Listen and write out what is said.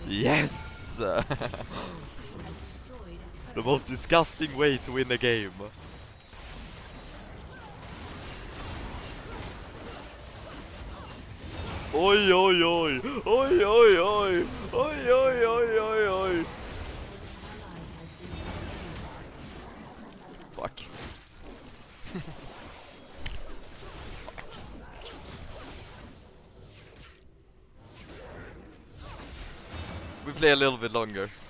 Yes! The most disgusting way to win a game. Oi, oi, oi! Oi, oi, oi! Oi, oi, oi, oi, oi! Fuck. We play a little bit longer.